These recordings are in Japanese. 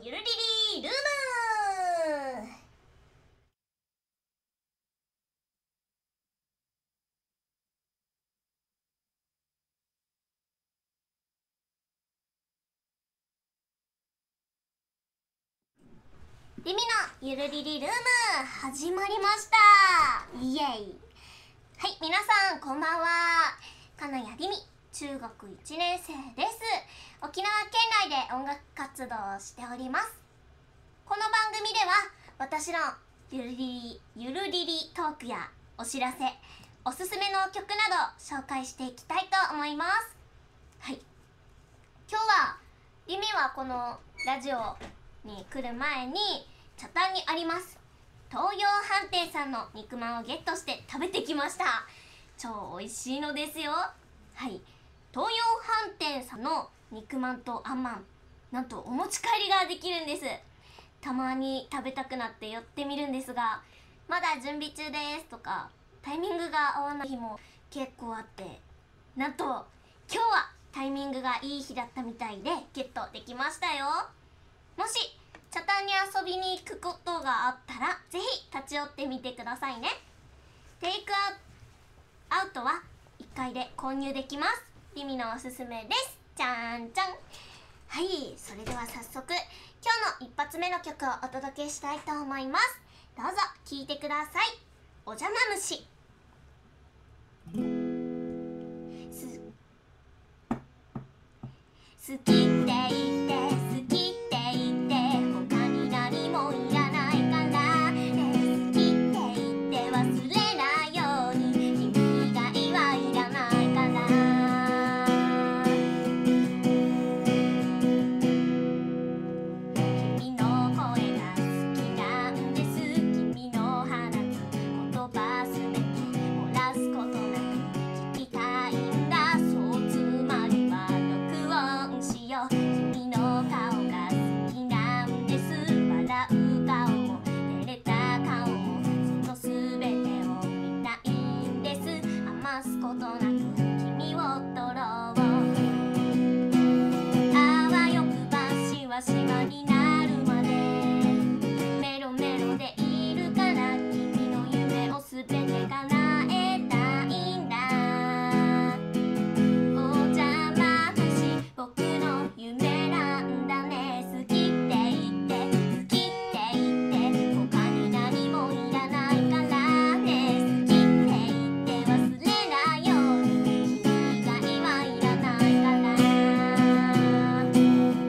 ゆるりりルーム。リミのゆるりりルーム始まりました。イエイ。はい、皆さんこんばんは。金谷りみ、中学1年生です。沖縄県内で音楽活動をしております。この番組では私のゆるりりトークやお知らせ、おすすめの曲など紹介していきたいと思います。はい、今日はりみはこのラジオに来る前に茶炭にあります東洋飯店さんの肉まんをゲットして食べてきました。超美味しいのですよ。はい、東洋飯店さんの肉まんとあんまん、なんとお持ち帰りができるんです。たまに食べたくなって寄ってみるんですが、まだ準備中ですとかタイミングが合わない日も結構あって、なんと今日はタイミングがいい日だったみたいでゲットできましたよ。もし茶炭に遊びに行くことがあったらぜひ立ち寄ってみてくださいね。テイクアウトは1階で購入できます。リミのおすすめです。じゃんじゃん。はい、それでは早速今日の一発目の曲をお届けしたいと思います。どうぞ聴いてください。お邪魔虫。好きって言って好きって言って他に何もいらないからね。好きって言って忘れないように君以外はいらないから君の声が好きなんです。君の放つ言葉すべて漏らすことなく聞きたいんだ。そうつまりは君の顔が好きなんです。笑う顔も照れた顔もそのすべてを見たいんです。余すことなく君を取ろう。あわよくばしわしわになるまでメロメロでいるから君の夢をすべて叶えたいんだ。お邪魔虫、僕の夢なんだね。好きって言って好きって言って他に何もいらないからね。好きって言って忘れないように君以外はいらないから。君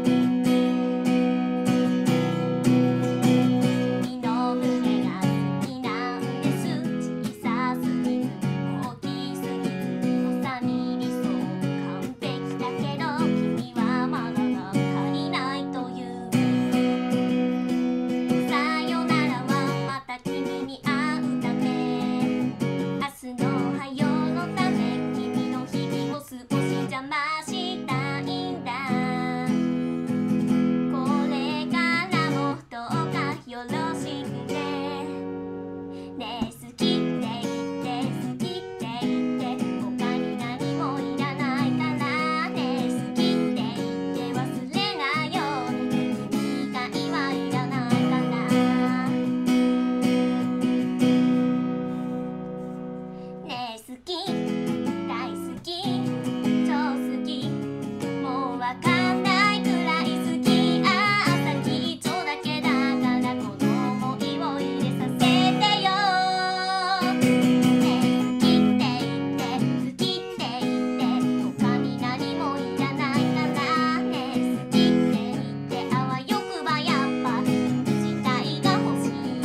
の胸が好きなんです。小さすぎず大きすぎずまさに理想完璧だけど君はまだ足りないという。さよならはまた君に会うため、明日のおはようのため君の日々を少し邪魔したいんだ。これからもどうかよろしくね。ねえ好きって言って好きって言って他に何もいらないからね。好きって言って忘れないように君以外はいらないから。ねえ好き、大好き、超好き、もうわかんないくらい好き。ああ先っちょだけだからこの想いを入れさせてよ。ねえ好きって言って好きって言って他に何もいらないからね。好きって言ってあわよくばやっぱ自体が欲しいです。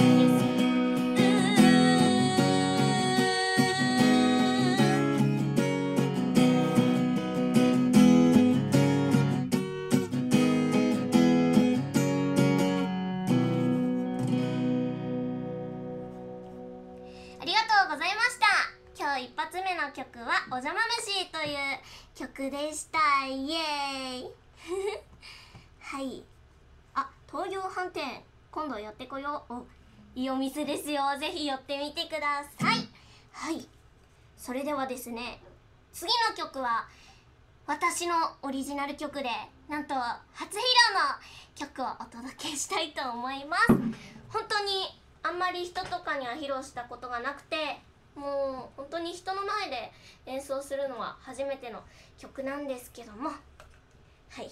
ありがとうございました。今日一発目の曲はお邪魔虫という曲でした。イエーイはい、あ、東洋飯店今度寄ってこよう。お、いいお店ですよ。ぜひ寄ってみてください。はい、それではですね、次の曲は私のオリジナル曲でなんと初披露の曲をお届けしたいと思います。本当にあんまり人とかには披露したことがなくて、もう本当に人の前で演奏するのは初めての曲なんですけども、はい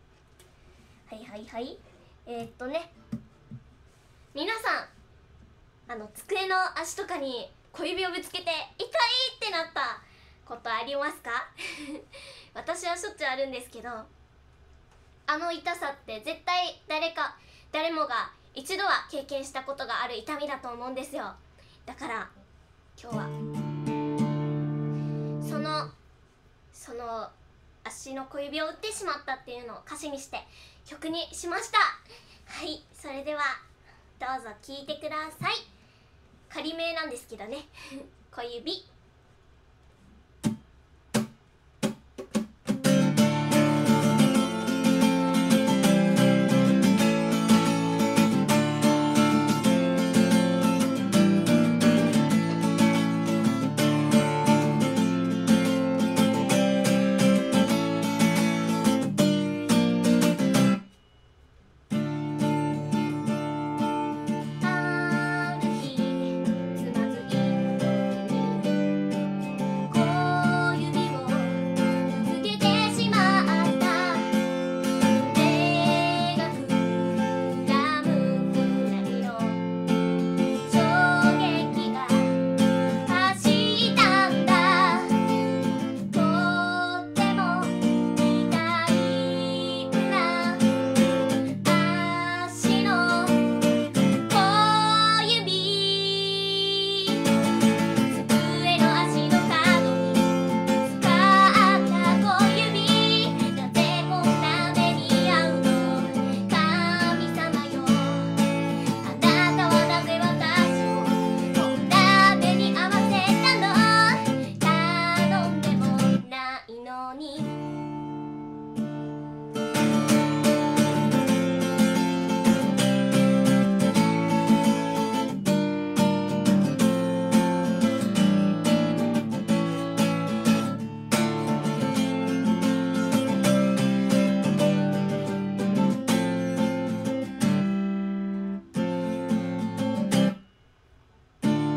皆さん机の足とかに小指をぶつけて痛いってなったことありますか？私はしょっちゅうあるんですけど、あの痛さって絶対誰もが一度は経験したことがある痛みだと思うんですよ。だから今日はその足の小指を打ってしまったっていうのを歌詞にして曲にしました。はい、それではどうぞ聴いてください。仮名なんですけどね。小指。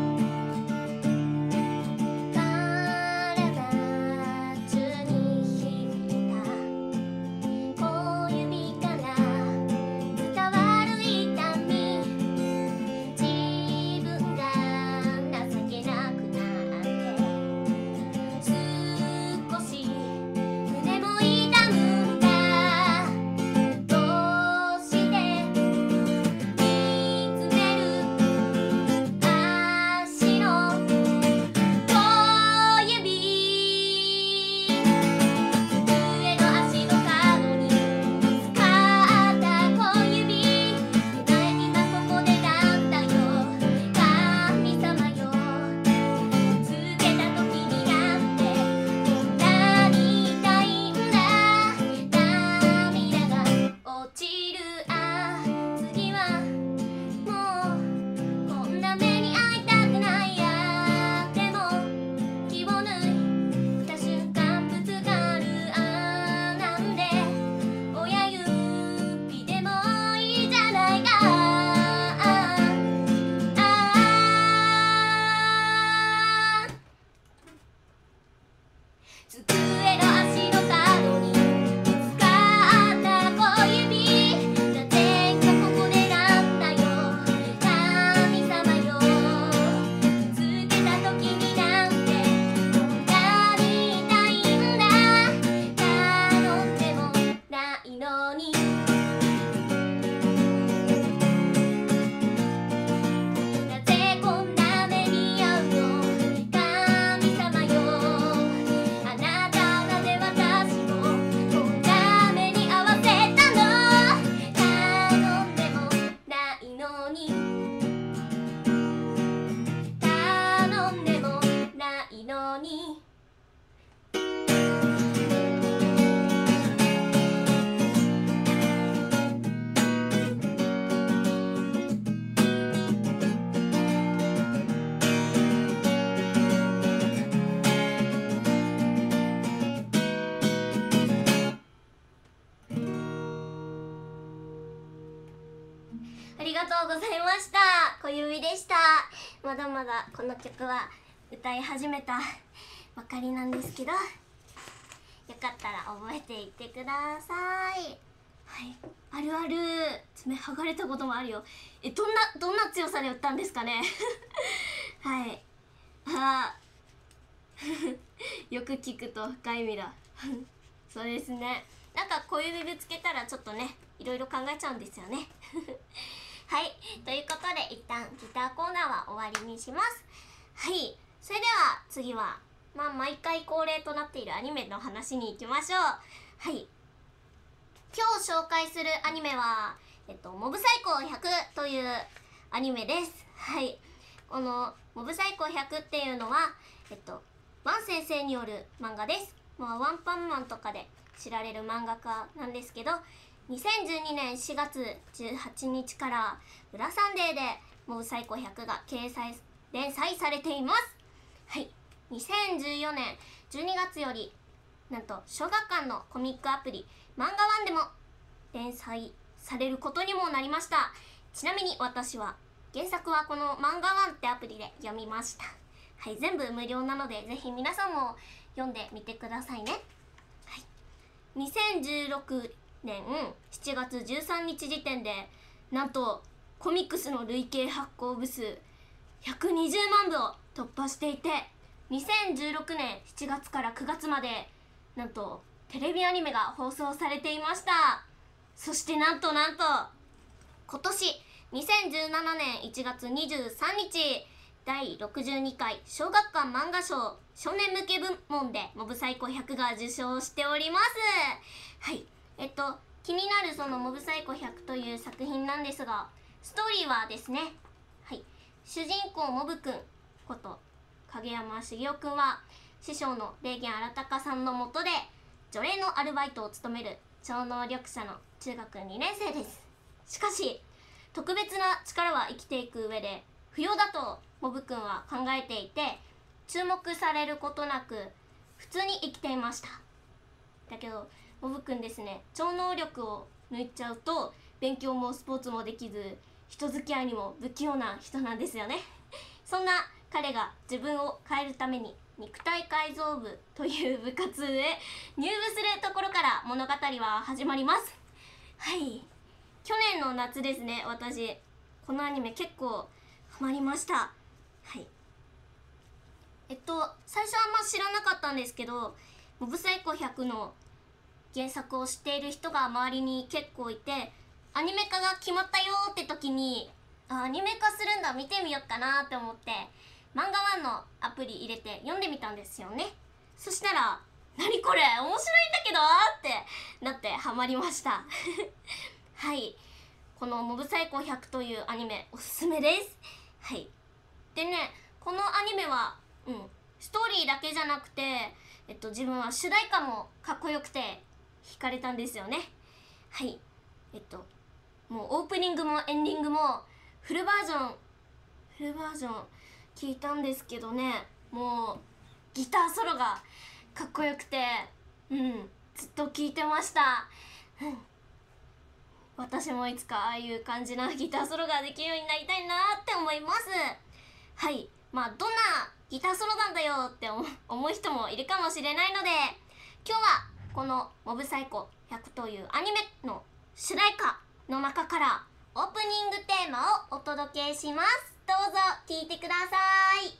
体中にありがとうございました。小指でした。まだまだこの曲は歌い始めたばかりなんですけど、よかったら覚えていってください。はい、あるある。爪剥がれたこともあるよ。どんな強さで打ったんですかね。はい。あよく聞くと深い意味だ。そうですね。なんか小指ぶつけたらちょっとね、いろいろ考えちゃうんですよね。はい、ということで一旦ギターコーナーは終わりにします。はい、それでは次は毎回恒例となっているアニメの話に行きましょう。はい、今日紹介するアニメはモブサイコ100というアニメです。はい、このモブサイコ100っていうのはワン先生による漫画です。ワンパンマンとかで知られる漫画家なんですけど、2012年4月18日から裏サンデーでモブサイコ100が連載されています。はい、2014年12月よりなんと小学館のコミックアプリ漫画ワンでも連載されることにもなりました。ちなみに私は原作はこの漫画ワンってアプリで読みました。はい、全部無料なのでぜひ皆さんも読んでみてくださいね。はい、2016年7月13日時点でなんとコミックスの累計発行部数120万部を突破していて、2016年7月から9月までなんとテレビアニメが放送されていました。そしてなんと今年2017年1月23日第62回小学館漫画賞少年向け部門でモブサイコ100が受賞しております。はい、気になるそのモブサイコ100という作品なんですが、ストーリーはですね、はい、主人公モブくんこと影山茂雄くんは師匠の霊源新高さんのもとで除霊のアルバイトを務める超能力者の中学2年生です。しかし特別な力は生きていく上で不要だとモブくんは考えていて、注目されることなく普通に生きていました。だけどモブくんですね、超能力を抜いちゃうと勉強もスポーツもできず人付き合いにも不器用な人なんですよね。そんな彼が自分を変えるために肉体改造部という部活へ入部するところから物語は始まります。はい、去年の夏ですね、私このアニメ結構ハマりました。はい、最初は知らなかったんですけど、モブサイコ100の原作を知っている人が周りに結構いて、アニメ化が決まったよって時にアニメ化するんだ、見てみようかなって思って漫画ワンのアプリ入れて読んでみたんですよね。そしたら何これ面白いんだけどってなってハマりました。はい、このモブサイコ100というアニメおすすめです。はい、でね、このアニメはストーリーだけじゃなくて自分は主題歌もかっこよくて惹かれたんですよね。はい、もうオープニングもエンディングもフルバージョン聞いたんですけどね、もうギターソロがかっこよくてずっと聴いてました。私もいつかああいう感じなギターソロができるようになりたいなって思います。はい、どんなギターソロなんだよって思う人もいるかもしれないので、今日はこのモブサイコ100というアニメの主題歌の中からオープニングテーマをお届けします。どうぞ聴いてください。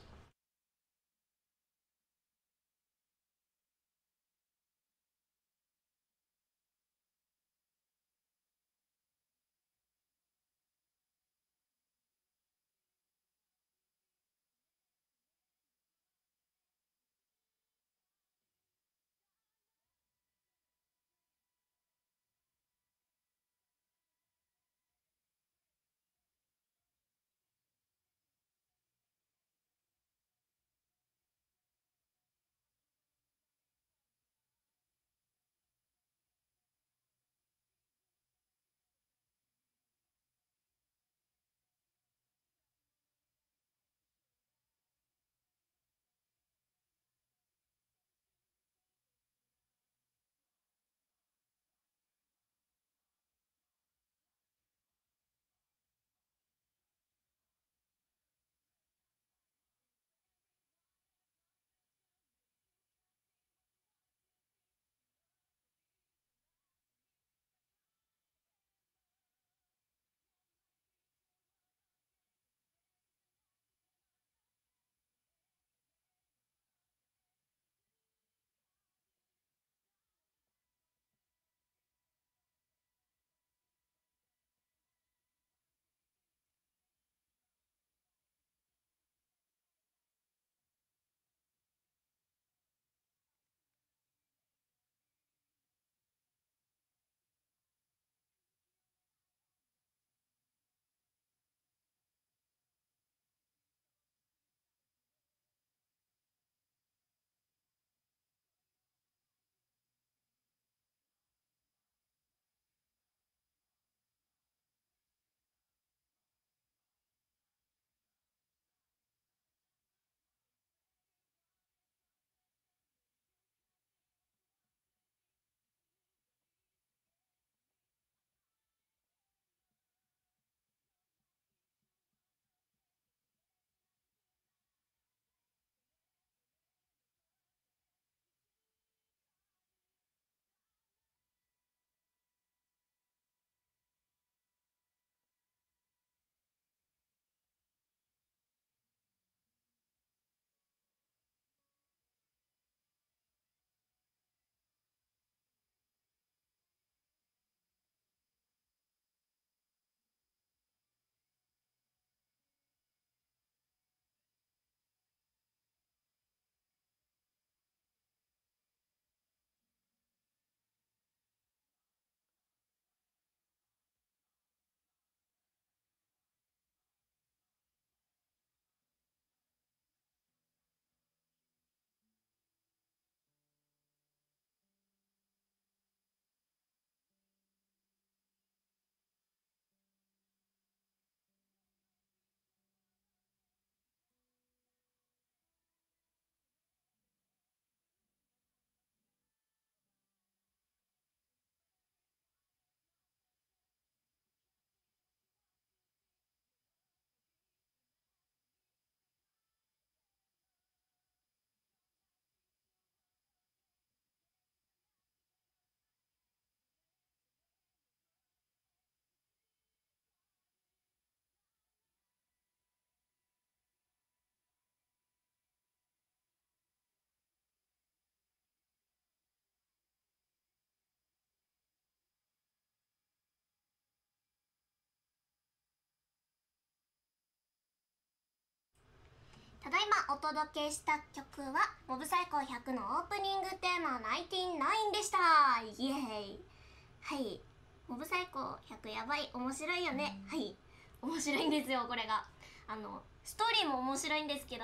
だいまお届けした曲はモブサイコ100のオープニングテーマ99でした。イエーイ。はい、モブサイコ100やばい、面白いよね。はい、面白いんですよこれが。ストーリーも面白いんですけど、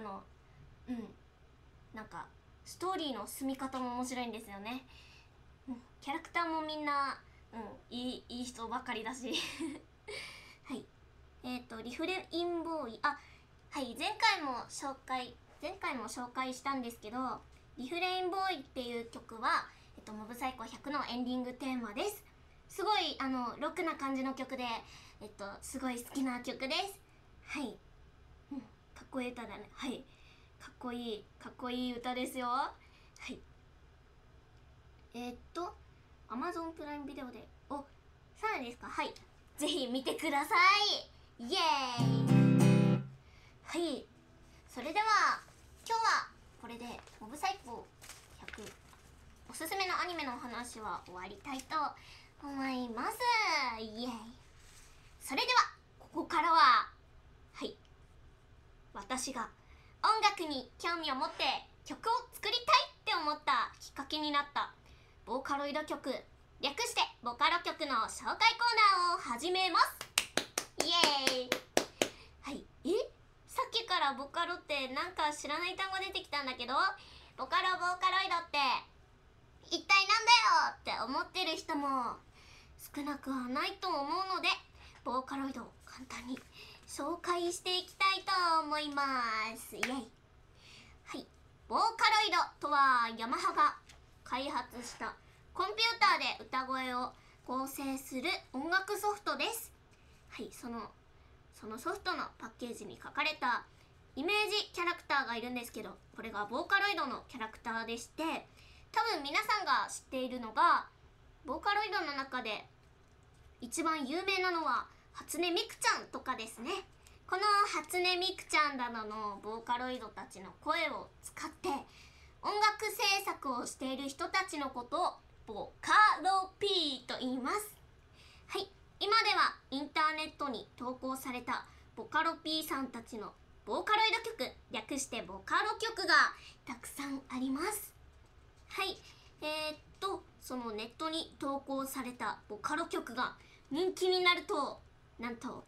なんかストーリーの進み方も面白いんですよね。キャラクターもみんな、いい人ばかりだしはい、リフレインボーイ、はい、前回も紹介したんですけど、リフレインボーイっていう曲は、モブサイコ100のエンディングテーマです。すごいロックな感じの曲で、すごい好きな曲です。はい、かっこいい歌だね。はい、かっこいい歌ですよ。はい、Amazon プライムビデオでさらにですか。はい、ぜひ見てください。イエーイ。はい、それでは今日はこれでモブサイコ100おすすめのアニメのお話は終わりたいと思います。イエーイ。それではここからは、はい、私が音楽に興味を持って曲を作りたいって思ったきっかけになったボーカロイド曲、略してボカロ曲の紹介コーナーを始めます。イエーイ。はい、さっきからボカロってなんか知らない単語出てきたんだけど、ボカロイドって一体なんだよって思ってる人も少なくはないと思うので、ボーカロイドを簡単に紹介していきたいと思います。イエイ。はい、ボーカロイドとはヤマハが開発したコンピューターで歌声を合成する音楽ソフトです。はい、そのソフトのパッケージに書かれたイメージキャラクターがいるんですけど、これがボーカロイドのキャラクターでして、多分皆さんが知っているのが、ボーカロイドの中で一番有名なのは初音ミクちゃんとかですね。この初音ミクちゃんなどのボーカロイドたちの声を使って音楽制作をしている人たちのことをボカロ P と言います。はい、今ではインターネットに投稿されたボカロ P さんたちのボーカロイド曲、略してボカロ曲がたくさんあります。はい、そのネットに投稿されたボカロ曲が人気になると、なんと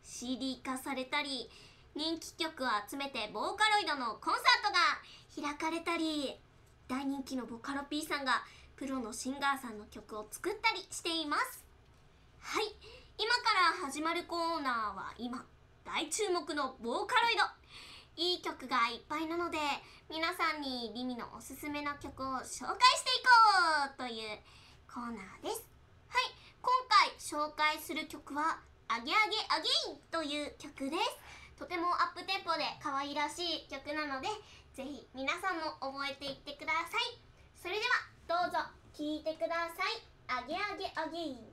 CD 化されたり、人気曲を集めてボーカロイドのコンサートが開かれたり、大人気のボカロ P さんがプロのシンガーさんの曲を作ったりしています。はい、今から始まるコーナーは今大注目のボーカロイド。いい曲がいっぱいなので、皆さんにリミのおすすめの曲を紹介していこうというコーナーです。はい、今回紹介する曲はアゲアゲアゲインという曲です。とてもアップテンポで可愛らしい曲なので、ぜひ皆さんも覚えていってください。それではどうぞ聴いてください。アゲアゲアゲイン。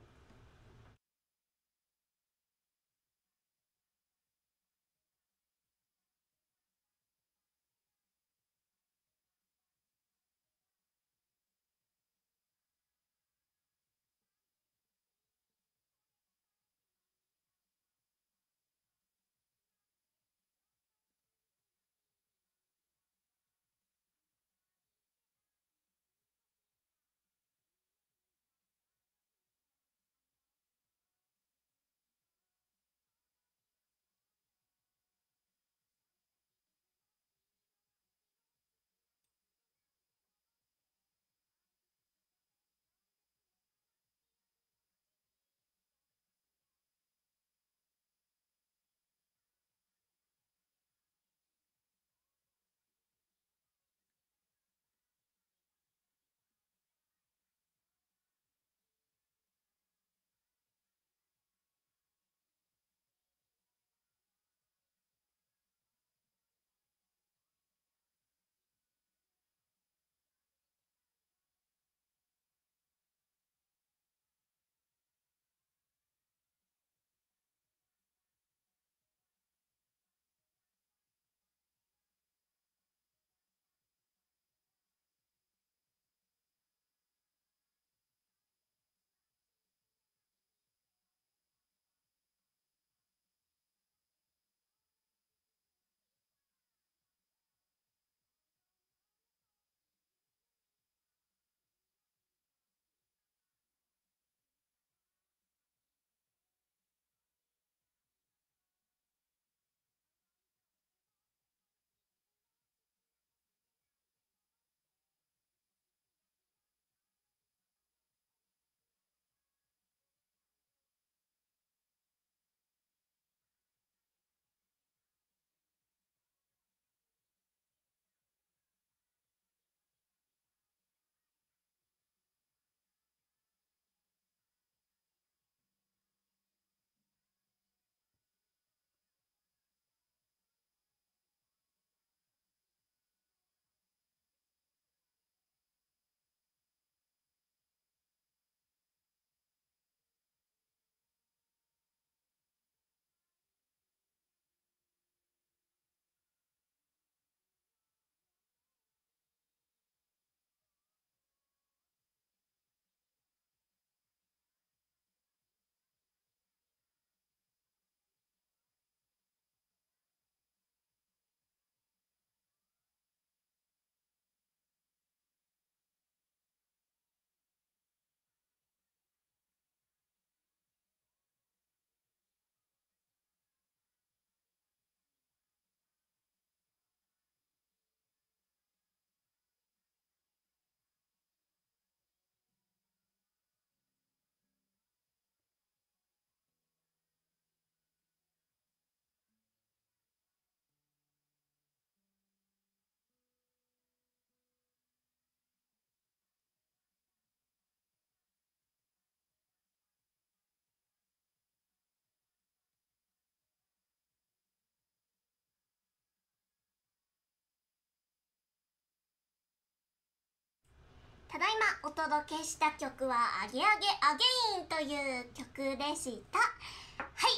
ただいまお届けした曲は「アゲアゲアゲイン」という曲でした。はい、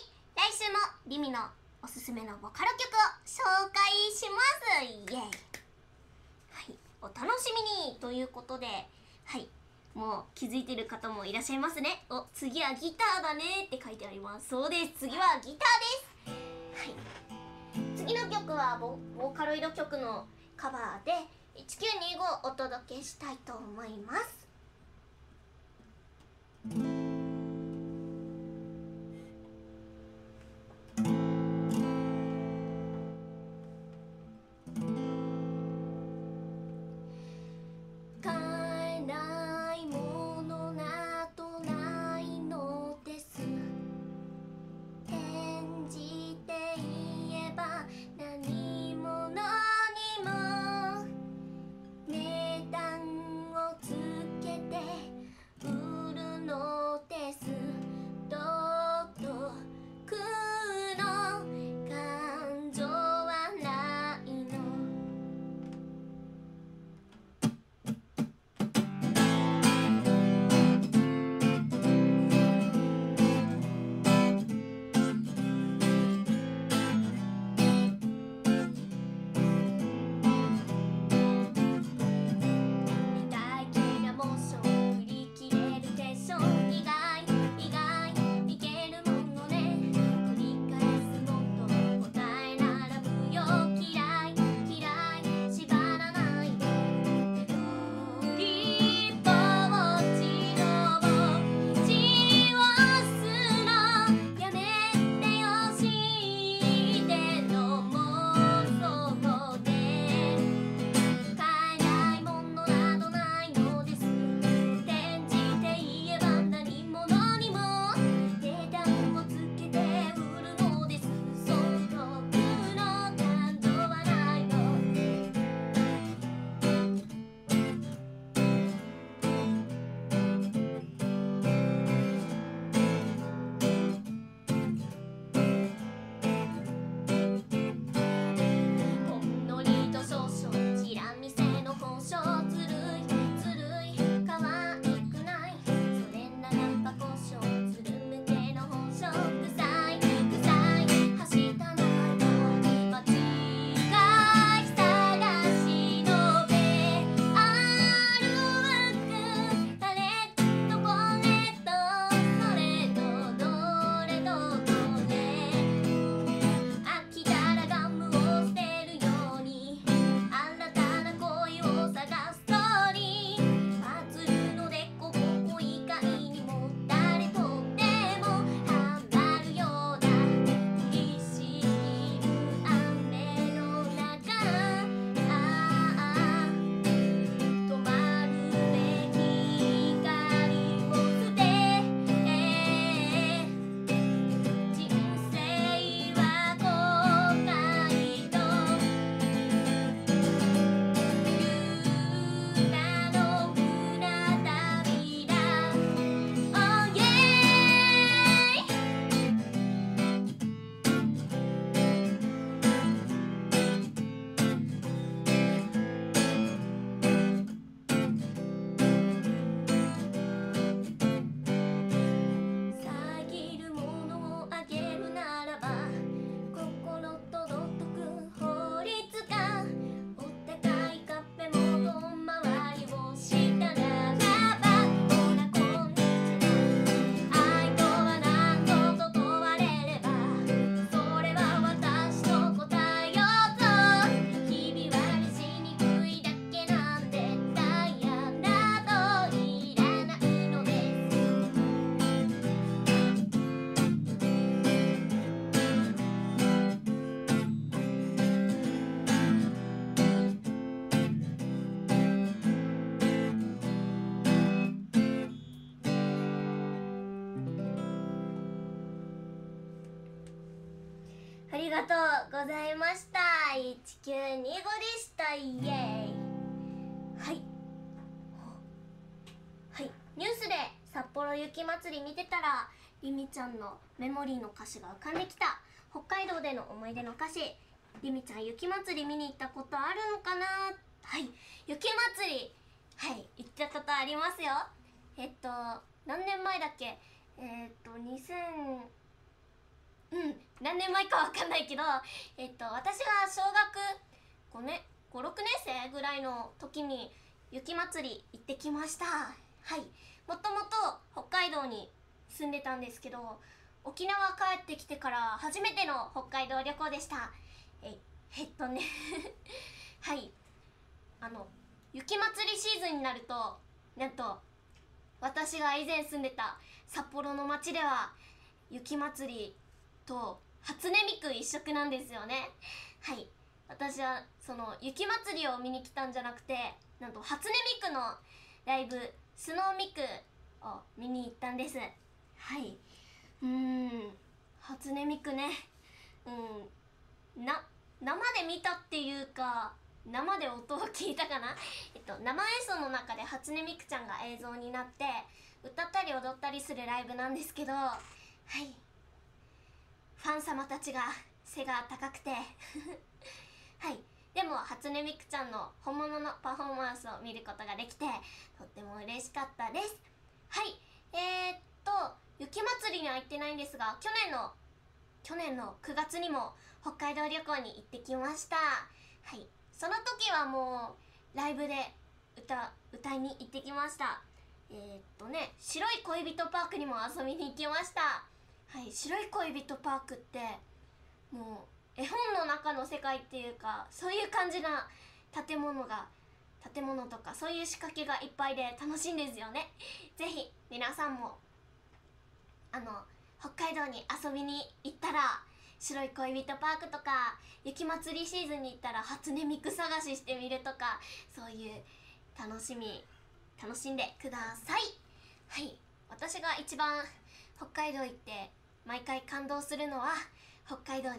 来週もリミのおすすめのボカロ曲を紹介します。イエーイ。はい、お楽しみにということで、はい、もう気づいてる方もいらっしゃいますね。お、次はギターだねって書いてあります。そうです、次はギターです。はい、次の曲はボーカロイド曲のカバーで1925をお届けしたいと思います。買えないものなどないのです。転じて言えば何者にも値段をつけて売るのです。独特の感情はないの。大きなモーション振り切れるでしょ。意外いけるものね。繰り返すもっと答え並ぶよ。嫌い縛らないで。一人ぼっちの血を吸うのやめてよ。しての妄想で買えないものなどないのです。転じて言えば何者にも値段をつけて売るのです。その独特の感情はないの。ほんのりと少々チラ見せの交渉。ずるい可愛くない。それならば交渉ずるめての本性。臭いはしたないの。間違い探しのベアルく誰とこれとそれとどれどれ飽きたらガムを捨てるように新たな恋を探すストーリー。パズルのでこぼこ以外にも誰とでもハマるようだ。降りしきる雨の中、止まるべき光を捨て、人生は後悔と優雅の船旅だ。Oh yeah。遮るものをあげるならば心と道徳法律がお高いカフェも遠回りをしたならば。ほらこんにちは。愛とは何度と問われればそれは私と答えようと。日々はしにくいだけなんでダイヤなどいらないのです。ありがとうございました。1925でした。イエーイ。はいはい、ニュースで札幌雪まつり見てたらりみちゃんのメモリーの歌詞が浮かんできた。北海道での思い出の歌詞。りみちゃん雪まつり見に行ったことあるのかな。はい、雪まつりはい行ったことありますよ。何年前だっけ、2000、何年前かわかんないけど、私が小学5年56年生ぐらいの時に雪まつり行ってきました。はい、もともと北海道に住んでたんですけど、沖縄帰ってきてから初めての北海道旅行でした。はい雪まつりシーズンになると、なんと私が以前住んでた札幌の町では雪まつりと初音ミク一色なんですよね。はい、私はその雪まつりを見に来たんじゃなくて、なんと初音ミクのライブスノーミクを見に行ったんです。はい、初音ミクね、生で見たっていうか生で音を聞いたかな。生演奏の中で初音ミクちゃんが映像になって歌ったり踊ったりするライブなんですけど、はい、ファン様たちが背が高くてはい、でも初音ミクちゃんの本物のパフォーマンスを見ることができてとっても嬉しかったです。はい、雪まつりには行ってないんですが、去年の9月にも北海道旅行に行ってきました。はい、その時はもうライブで歌いに行ってきました。白い恋人パークにも遊びに行きました。はい、白い恋人パークってもう絵本の中の世界っていうか、そういう感じな建物とかそういう仕掛けがいっぱいで楽しいんですよね。ぜひ皆さんも北海道に遊びに行ったら白い恋人パークとか雪まつりシーズンに行ったら初音ミク探ししてみるとか、そういう楽しんでください。はい、私が一番北海道行って毎回感動するのは北海道の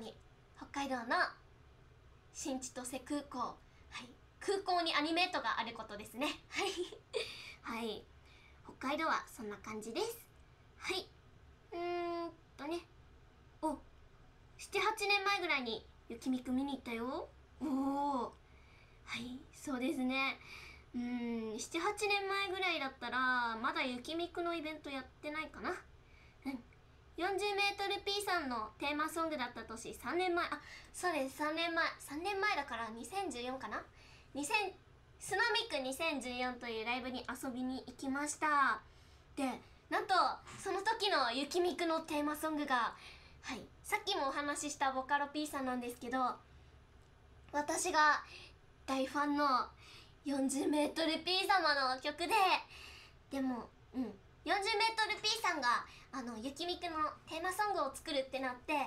新千歳空港、はい、空港にアニメートがあることですね。はい、はい、北海道はそんな感じです。はい、お、7、8年前ぐらいに雪ミク見に行ったよ。おお、はい、そうですね。7、8年前ぐらいだったらまだ雪ミクのイベントやってないかな。40メートル P さんのテーマソングだった年、3年前、そうです、3年前だから2014かな。スノミック2014というライブに遊びに行きました。で、なんとその時の雪ミクのテーマソングが、はい、さっきもお話ししたボカロ P さんなんですけど、私が大ファンの40メートル P 様の曲でも40メートル P さんが雪ミクのテーマソングを作るってなって、はい、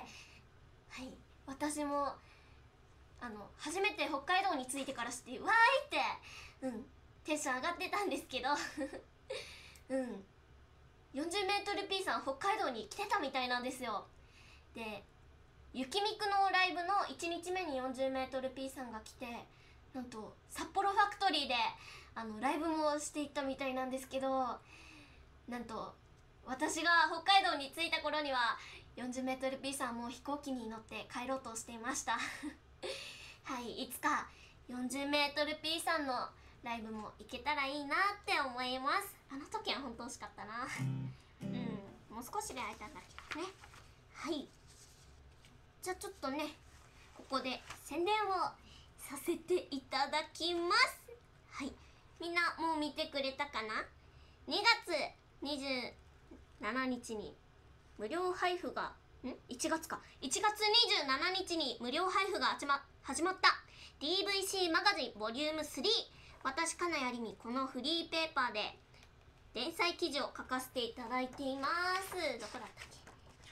私も初めて北海道に着いてからしてわーいって、テンション上がってたんですけど40メートル P さん北海道に来てたみたいなんですよ。で、雪ミクのライブの1日目に40メートル P さんが来て、なんと札幌ファクトリーでライブもしていったみたいなんですけど、なんと私が北海道に着いた頃には40メートル P さんも飛行機に乗って帰ろうとしていましたはい、いつか40メートル P さんのライブも行けたらいいなって思います。あの時は本当惜しかったなもう少しで会えたんだけどね。はい、じゃあちょっとね、ここで宣伝をさせていただきます。はい、みんなもう見てくれたかな。2月27日に無料配布が1月27日に無料配布が始まった DVC マガジンボリューム3、私金谷りみこのフリーペーパーで連載記事を書かせていただいています。どこだったっけ、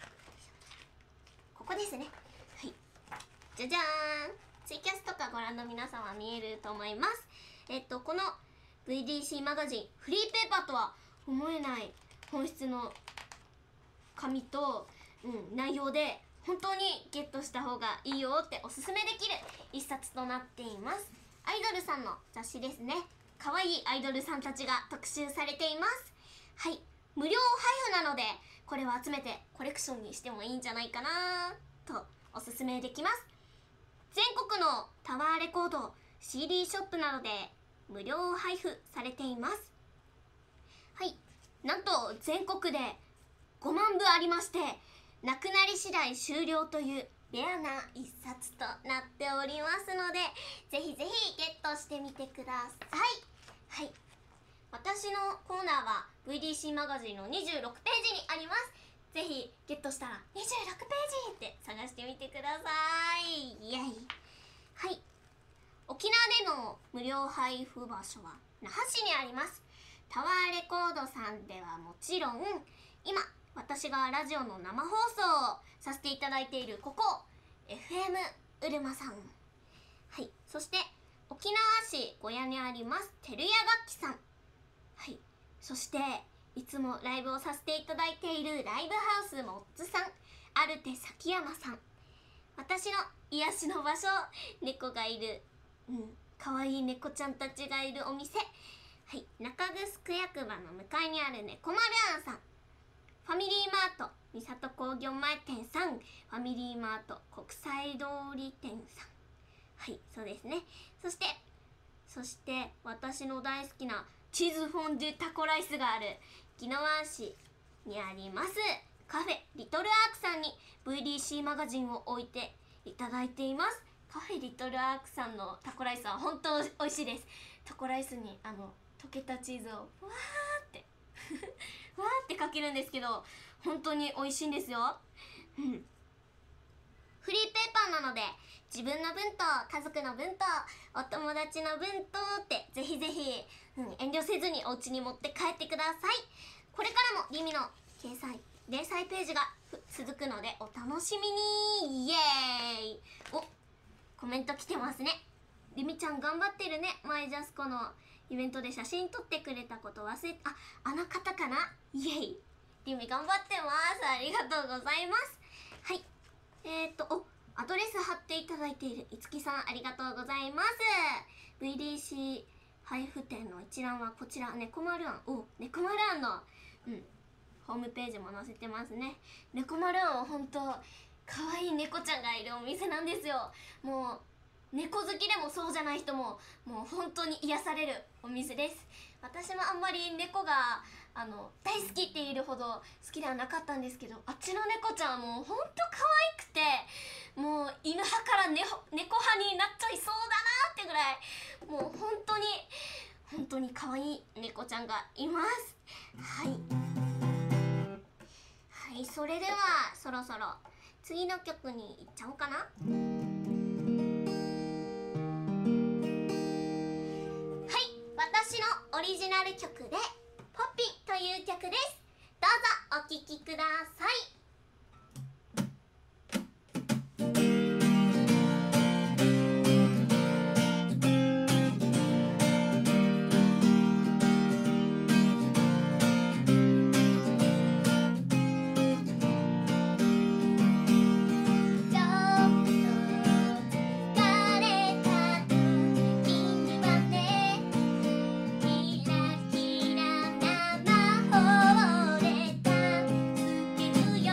ここですね。はい、じゃじゃーん、ツイキャスとかご覧の皆さんは見えると思います。この VDC マガジンフリーペーパーとは思えない本質の紙と、内容で本当にゲットした方がいいよっておすすめできる一冊となっています。アイドルさんの雑誌ですね。可愛いアイドルさんたちが特集されています。はい、無料配布なのでこれを集めてコレクションにしてもいいんじゃないかなとおすすめできます。全国のタワーレコード CD ショップなどで無料配布されています。はい、なんと全国で5万部ありまして、なくなり次第終了というレアな一冊となっておりますので、ぜひぜひゲットしてみてください。はい、私のコーナーは VDC マガジンの26ページにあります。ぜひゲットしたら26ページって探してみてください。イエイ。はい、沖縄での無料配布場所は那覇市にあります。タワーレコードさんではもちろん、今私がラジオの生放送をさせていただいているここ FM うるまさん、はい、そして沖縄市小屋にあります照屋楽器さん、はい、そしていつもライブをさせていただいているライブハウスモッツさん、アルテ崎山さん、私の癒しの場所、猫がいる、かわいい猫ちゃんたちがいるお店、はい、中城役場の向かいにある猫丸庵さん、ファミリーマート三郷工業前店さん、ファミリーマート国際通り店さん、はい、そうですね。そして私の大好きなチーズフォンデュタコライスがある宜野湾市にありますカフェリトルアークさんに VDC マガジンを置いていただいています。カフェリトルアークさんのタコライスは本当美味しいです。タコライスに溶けたチーズをわーってわーってかけるんですけど、本当に美味しいんですよ。フリーペーパーなので自分の分と家族の分とお友達の分とってぜひぜひ、遠慮せずにお家に持って帰ってください。これからもリミの連載ページが続くのでお楽しみに。イエーイ。お、コメント来てますね。リミちゃん頑張ってるね。マイジャスコのイベントで写真撮ってくれたこと忘れ、あの方かな。イエイ。リミ頑張ってます。ありがとうございます。はい、アドレス貼っていただいているいつきさん、ありがとうございます。 VDC 配布店の一覧はこちら、猫丸庵、猫丸庵のホームページも載せてますね。猫丸庵は本当可愛い猫ちゃんがいるお店なんですよ。もう猫好きでもそうじゃない人ももう本当に癒されるお店です。私もあんまり猫が大好きって言えるほど好きではなかったんですけど、あっちの猫ちゃんはもうほんと可愛くて、もう犬派から猫派になっちゃいそうだなってぐらい、もう本当に可愛い猫ちゃんがいます。はい、それではそろそろ次の曲に行っちゃおうかな。はい、私のオリジナル曲でポピという曲です。どうぞお聴きください。キラキラな魔法で助けるよ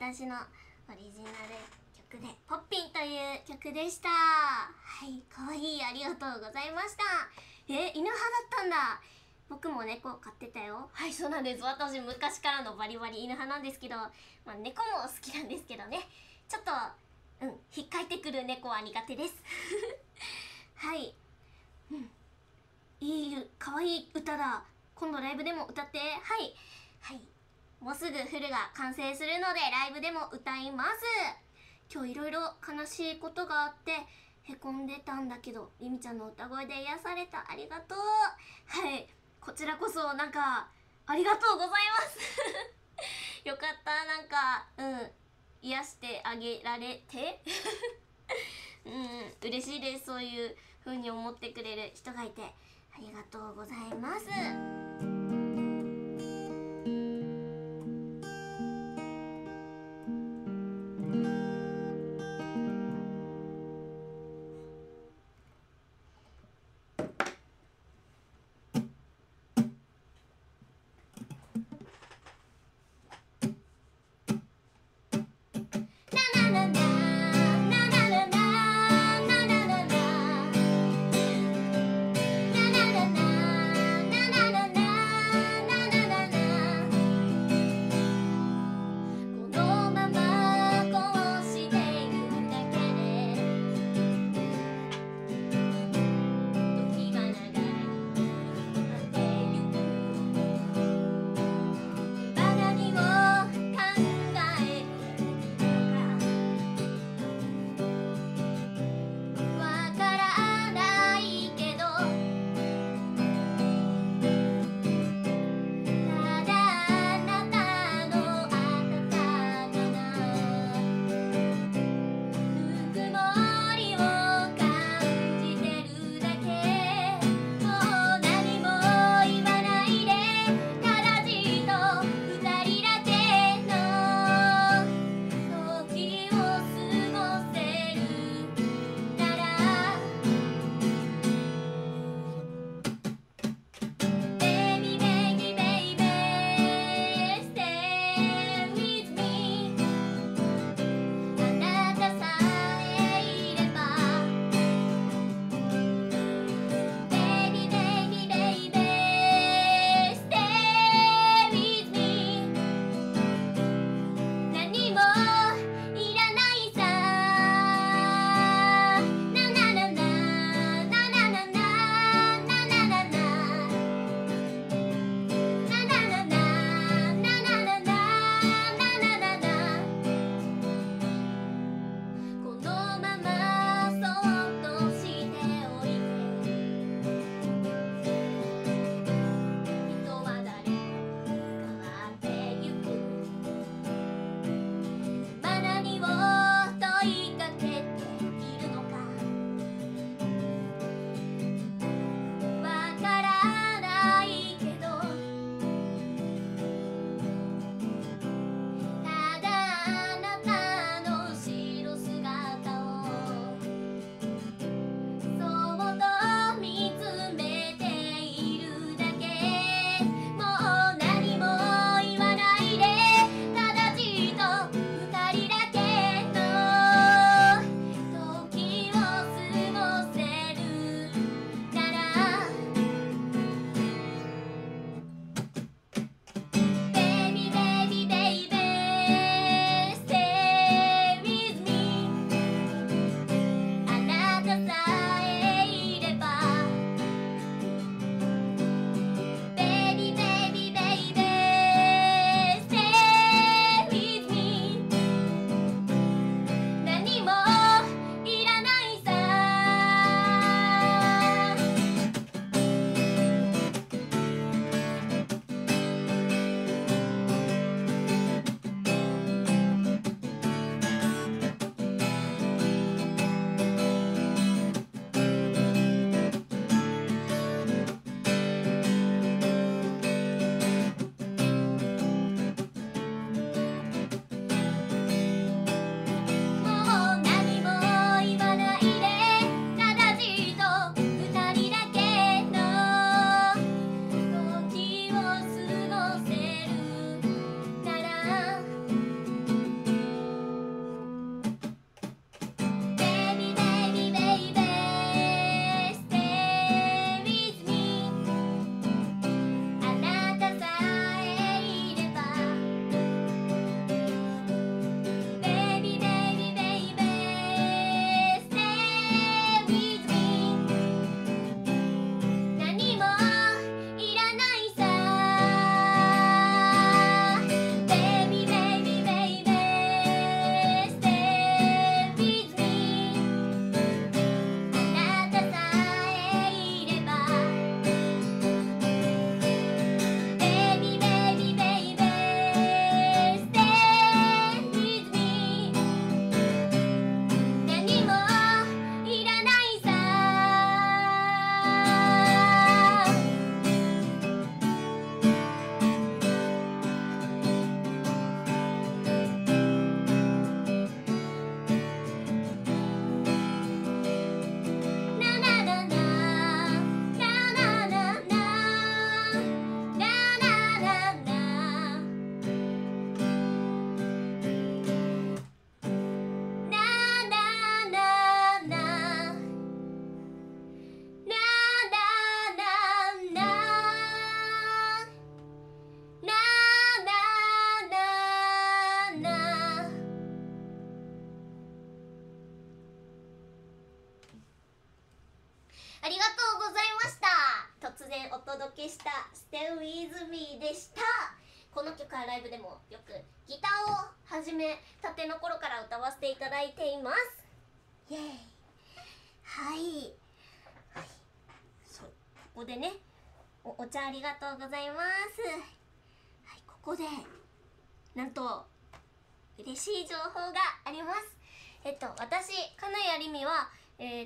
私のオリジナル曲で「ポッピン」という曲でした。はい、かわいい、ありがとうございました。犬派だったんだ。僕も猫飼ってたよ。はい、そうなんです。私昔からのバリバリ犬派なんですけど、猫も好きなんですけどね、ちょっと引っかいてくる猫は苦手ですはい、いい、かわいい歌だ。今度ライブでも歌って。はいはい、もうすぐフルが完成するのでライブでも歌います。今日いろいろ悲しいことがあってへこんでたんだけど、りみちゃんの歌声で癒された。ありがとう。はい、こちらこそなんかありがとうございますよかった、なんか癒してあげられて嬉しいです。そういう風に思ってくれる人がいてありがとうございます。 けした Stay With Me でした。この曲はライブでもよくギターを始めたての頃から歌わせていただいています。イエーイ。はい、はい、そう、ここでね、お茶ありがとうございます。はい、ここでなんと嬉しい情報があります。私金谷りみは1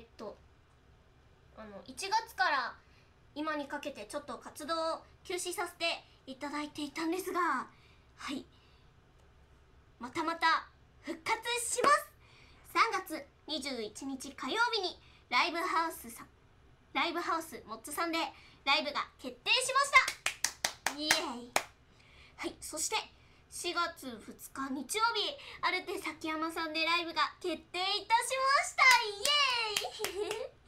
月から今にかけてちょっと活動を休止させていただいていたんですが、はい、また復活します。3月21日火曜日にライブハウスモッツさんでライブが決定しました。イエーイ。はい、そして4月2日日曜日、アルテ崎山さんでライブが決定いたしました。イエーイ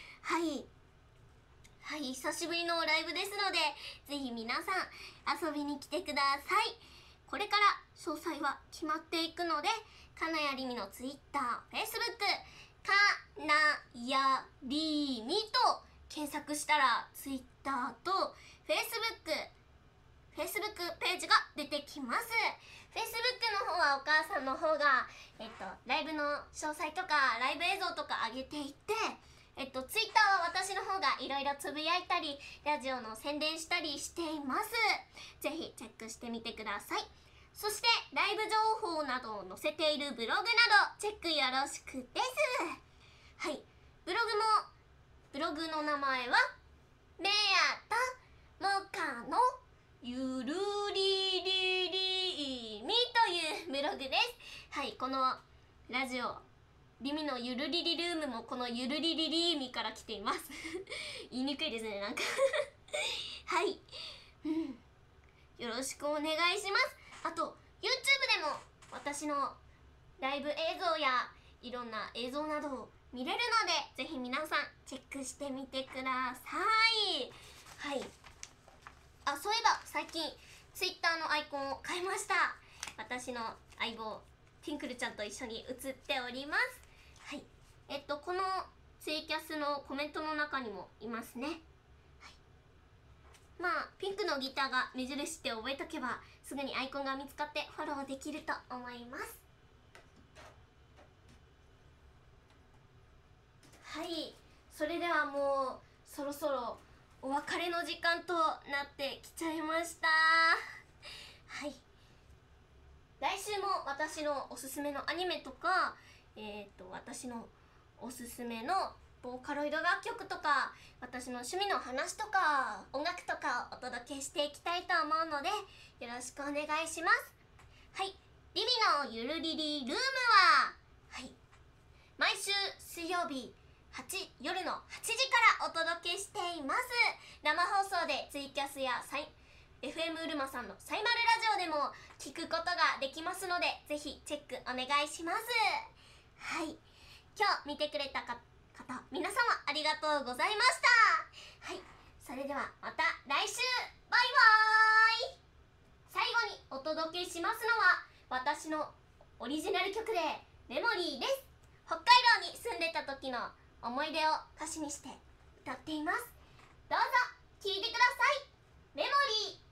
はい、久しぶりのライブですので、ぜひ皆さん遊びに来てください。これから詳細は決まっていくので、金谷りみの Twitter、Facebook、かなやりみと検索したら Twitter と Facebook ページが出てきます。 Facebook の方はお母さんの方が、ライブの詳細とかライブ映像とか上げていて、Twitter は私の方がいろいろつぶやいたりラジオの宣伝したりしています。ぜひチェックしてみてください。そしてライブ情報などを載せているブログなどチェックよろしくです。はい、ブログの名前はメアとモカのゆるりりりみというブログです。はい、このラジオりみのゆるりりルームもこのゆるりりりみから来ています言いにくいですね、なんかはい、よろしくお願いします。あと YouTube でも私のライブ映像やいろんな映像などを見れるので、ぜひ皆さんチェックしてみてください。はい、あ、そういえば最近 Twitter のアイコンを変えました。私の相棒ティンクルちゃんと一緒に写っております。はい、このツイキャスのコメントの中にもいますね。はい、まあピンクのギターが目印って覚えとけばすぐにアイコンが見つかってフォローできると思います。はい、それではもうそろそろお別れの時間となってきちゃいました。はい、来週も私のおすすめのアニメとか、私のおすすめのボーカロイド楽曲とか、私の趣味の話とか音楽とかをお届けしていきたいと思うのでよろしくお願いします。はい、リミのゆるりりルームは、はい、毎週水曜日夜の8時からお届けしています。生放送でツイキャスやFM うるまさんのサイマルラジオでも聞くことができますので、ぜひチェックお願いします。はい、今日見てくれた方皆様ありがとうございました。はい、それではまた来週、バイバーイ。最後にお届けしますのは私のオリジナル曲でメモリーです。北海道に住んでた時の思い出を歌詞にして歌っています。どうぞ聴いてください。メモリー。